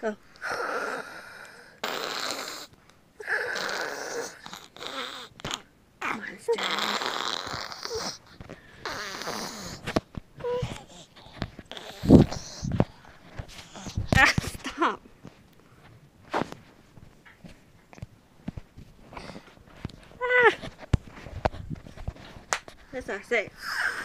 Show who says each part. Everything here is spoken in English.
Speaker 1: Oh. Monster. Ah, stop. Ah. That's what I say.